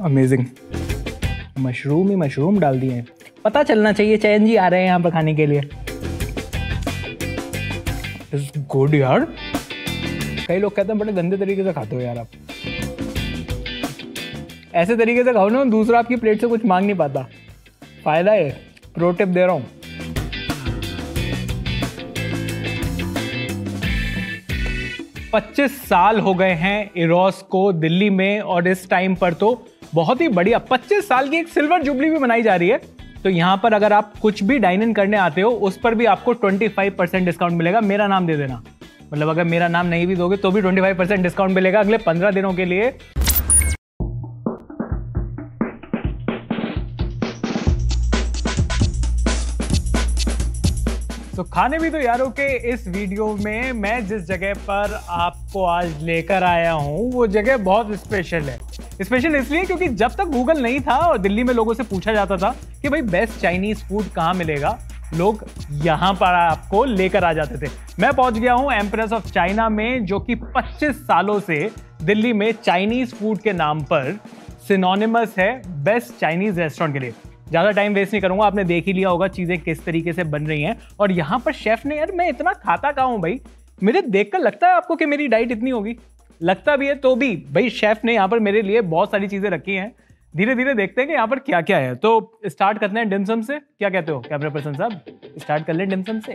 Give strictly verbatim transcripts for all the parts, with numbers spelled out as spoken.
Amazing. Mushroom ही mushroom डाल दिए हैं। पता चलना चाहिए चैन जी आ रहे हैं यहाँ पर खाने के लिए। इट्स गुड यार। कई लोग कहते हैं बड़े गंदे तरीके से खाते हो यार आप। ऐसे तरीके से खाओ ना दूसरा आपकी प्लेट से कुछ मांग नहीं पाता। फायदा है, प्रो टिप दे रहा हूँ। पच्चीस साल हो गए हैं इरोस को दिल्ली में, और इस टाइम पर तो बहुत ही बढ़िया पच्चीस साल की एक सिल्वर जुबली भी मनाई जा रही है। तो यहाँ पर अगर आप कुछ भी डाइन इन करने आते हो उस पर भी आपको पच्चीस परसेंट डिस्काउंट मिलेगा। मेरा नाम दे देना, मतलब अगर मेरा नाम नहीं भी दोगे तो भी पच्चीस परसेंट डिस्काउंट मिलेगा अगले पंद्रह दिनों के लिए। तो खाने भी तो यारों के इस वीडियो में मैं जिस जगह पर आपको आज लेकर आया हूं वो जगह बहुत स्पेशल है। स्पेशल इसलिए क्योंकि जब तक गूगल नहीं था और दिल्ली में लोगों से पूछा जाता था कि भाई बेस्ट चाइनीज फूड कहां मिलेगा, लोग यहां पर आपको लेकर आ जाते थे। मैं पहुंच गया हूं एम्प्रेस ऑफ चाइना में, जो कि पच्चीस सालों से दिल्ली में चाइनीज फूड के नाम पर सिनोनिमस है बेस्ट चाइनीज रेस्टोरेंट के लिए। ज़्यादा टाइम वेस्ट नहीं करूंगा, आपने देख ही लिया होगा चीज़ें किस तरीके से बन रही हैं। और यहाँ पर शेफ ने, यार मैं इतना खाता कहाँ हूँ भाई, मुझे देखकर लगता है आपको कि मेरी डाइट इतनी होगी, लगता भी है तो भी भाई शेफ ने यहाँ पर मेरे लिए बहुत सारी चीज़ें रखी हैं। धीरे धीरे देखते हैं कि यहाँ पर क्या क्या है। तो स्टार्ट करते हैं डिमसम से, क्या कहते हो कैमरा पर्सन साहब? स्टार्ट कर लें डिमसम से।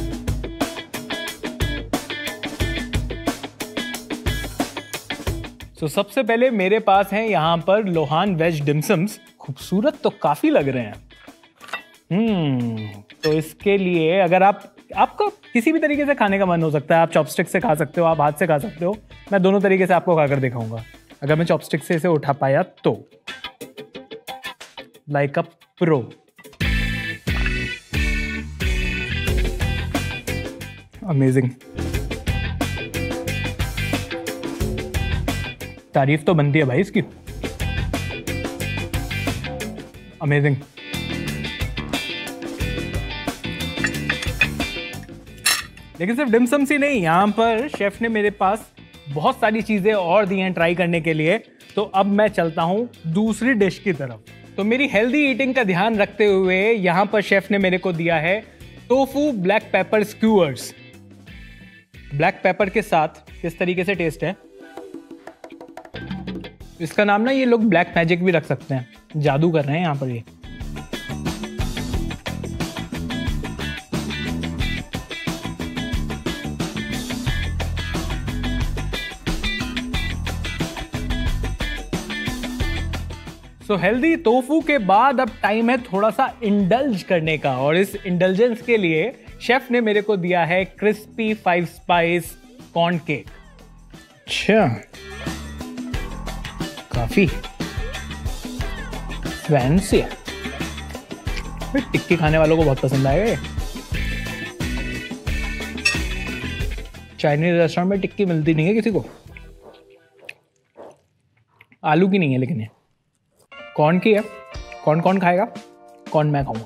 तो सबसे पहले मेरे पास हैं यहाँ पर लोहान वेज डिमसम्स। खूबसूरत तो काफी लग रहे हैं। हम्म तो इसके लिए अगर आप आपको किसी भी तरीके से खाने का मन हो सकता है, आप चॉपस्टिक से खा सकते हो, आप हाथ से खा सकते हो। मैं दोनों तरीके से आपको खाकर दिखाऊंगा। अगर मैं चॉपस्टिक से इसे उठा पाया तो लाइक अ प्रो। अमेजिंग। तारीफ तो बनती है भाई इसकी। अमेजिंग। लेकिन सिर्फ डिमसम ही नहीं, यहाँ पर शेफ ने मेरे पास बहुत सारी चीजें और दी हैं ट्राई करने के लिए। तो अब मैं चलता हूँ दूसरी डिश की तरफ। तो मेरी हेल्दी ईटिंग का ध्यान रखते हुए यहाँ पर शेफ ने मेरे को दिया है tofu black pepper skewers. Black pepper के साथ किस तरीके से टेस्ट है इसका नाम ना ये लोग ब्लैक मैजिक भी रख सकते हैं, जादू कर रहे हैं यहाँ पर ये। सो हेल्दी टोफू के बाद अब टाइम है थोड़ा सा इंडल्ज करने का, और इस इंडल्जेंस के लिए शेफ ने मेरे को दिया है crispy five spice corn cake. अच्छा, काफी फैंसी है। टिक्की खाने वालों को बहुत पसंद आएगा ये। चाइनीज रेस्टोरेंट में टिक्की मिलती नहीं है किसी को, आलू की नहीं है, लेकिन ये कॉर्न की है। कौन कौन खाएगा? कौन मैं खाऊंगा।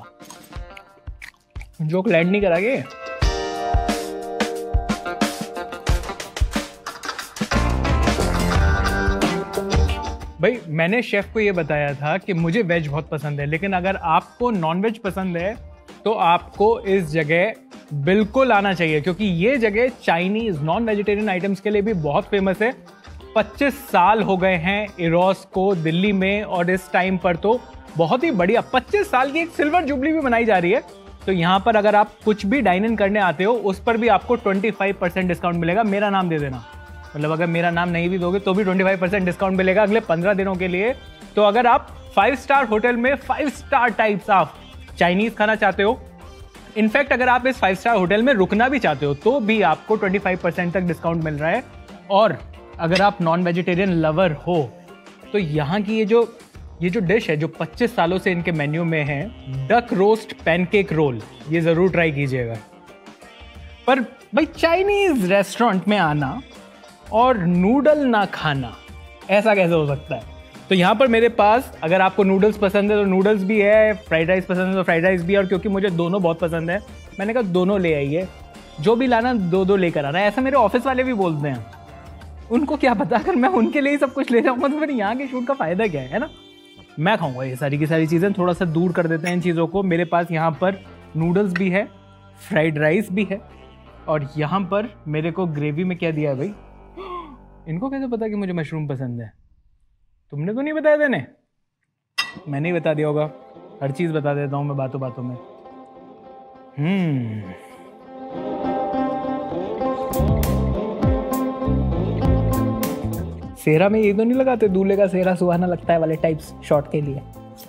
जोक लैंड नहीं करागे। भाई मैंने शेफ को ये बताया था कि मुझे वेज बहुत पसंद है, लेकिन अगर आपको नॉन वेज पसंद है तो आपको इस जगह बिल्कुल आना चाहिए, क्योंकि ये जगह चाइनीज नॉन वेजिटेरियन आइटम्स के लिए भी बहुत फेमस है। पच्चीस साल हो गए हैं इरोस को दिल्ली में, और इस टाइम पर तो बहुत ही बढ़िया पच्चीस साल की एक सिल्वर जुबली भी मनाई जा रही है। तो यहाँ पर अगर आप कुछ भी डाइन इन करने आते हो उस पर भी आपको पच्चीस परसेंट डिस्काउंट मिलेगा। मेरा नाम दे देना, मतलब अगर मेरा नाम नहीं भी दोगे तो भी पच्चीस परसेंट डिस्काउंट मिलेगा अगले पंद्रह दिनों के लिए। तो अगर आप फाइव स्टार होटल में five star types of Chinese खाना चाहते हो, इनफैक्ट अगर आप इस फाइव स्टार होटल में रुकना भी चाहते हो तो भी आपको पच्चीस परसेंट तक डिस्काउंट मिल रहा है। और अगर आप नॉन वेजिटेरियन लवर हो तो यहाँ की ये जो ये जो डिश है जो पच्चीस सालों से इनके मेन्यू में है, डक रोस्ट पैनकेक रोल, ये जरूर ट्राई कीजिएगा। पर भाई चाइनीज रेस्टोरेंट में आना और नूडल ना खाना, ऐसा कैसे हो सकता है? तो यहाँ पर मेरे पास, अगर आपको नूडल्स पसंद है तो नूडल्स भी है, फ्राइड राइस पसंद है तो फ्राइड राइस भी है, और क्योंकि मुझे दोनों बहुत पसंद है मैंने कहा दोनों ले आइए, जो भी लाना दो दो लेकर आना है। ऐसा मेरे ऑफिस वाले भी बोलते हैं, उनको क्या पता अगर मैं उनके लिए ही सब कुछ ले जाऊंगा तो फिर यहाँ के शूट का फायदा क्या है, है ना? मैं खाऊंगा ये सारी की सारी चीज़ें। थोड़ा सा दूर कर देते हैं इन चीज़ों को। मेरे पास यहाँ पर नूडल्स भी है, फ्राइड राइस भी है, और यहाँ पर मेरे को ग्रेवी में क्या दिया है भाई? इनको कैसे पता कि मुझे मशरूम पसंद है? तुमने तो नहीं बताया था ने? मैंने ही बता दिया होगा। हर चीज़ बता देता हूँ मैं बातों बातों में। हम्म सेहरा में ये तो नहीं लगाते, दूल्हे का सेहरा सुहाना लगता है वाले टाइप्स शॉट के लिए?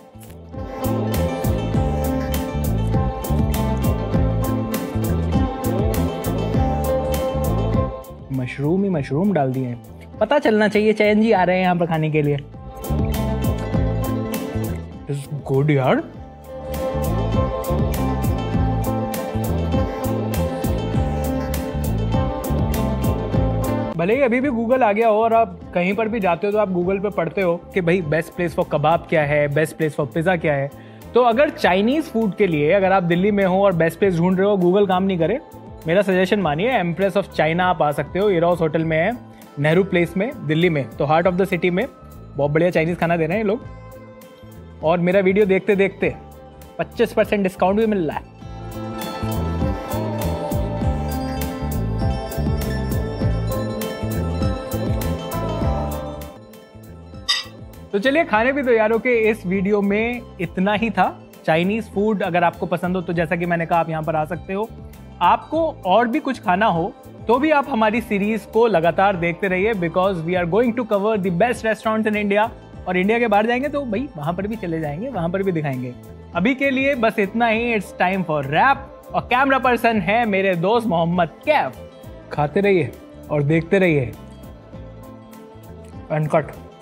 मशरूम ही मशरूम डाल दिए हैं। पता चलना चाहिए चैन जी आ रहे हैं यहाँ पर खाने के लिए। इट्स गुड यार। भले ही अभी भी गूगल आ गया हो और आप कहीं पर भी जाते हो तो आप गूगल पे पढ़ते हो कि भाई बेस्ट प्लेस फॉर कबाब क्या है, बेस्ट प्लेस फॉर पिज़्ज़ा क्या है। तो अगर चाइनीज़ फूड के लिए अगर आप दिल्ली में हो और बेस्ट प्लेस ढूंढ रहे हो, गूगल काम नहीं करे, मेरा सजेशन मानिए, एम्प्रेस ऑफ चाइना आप आ सकते हो। इरोस होटल में है, नेहरू प्लेस में, दिल्ली में, तो हार्ट ऑफ द सिटी में बहुत बढ़िया चाइनीज़ खाना दे रहे हैं ये लोग। और मेरा वीडियो देखते देखते पच्चीस परसेंट डिस्काउंट भी मिल रहा है। तो चलिए, खाने भी तैयारों के इस वीडियो में इतना ही था। चाइनीज फूड अगर आपको पसंद हो तो जैसा कि मैंने कहा आप यहाँ पर आ सकते हो। आपको और भी कुछ खाना हो तो भी आप हमारी सीरीज को लगातार देखते रहिए, because we are going to cover the best restaurants in India. और इंडिया के बाहर जाएंगे तो भाई वहां पर भी चले जाएंगे, वहां पर भी दिखाएंगे। अभी के लिए बस इतना ही। इट्स टाइम फॉर रैप, और कैमरा पर्सन है मेरे दोस्त मोहम्मद कैफ। खाते रहिए और देखते रहिए अनकट।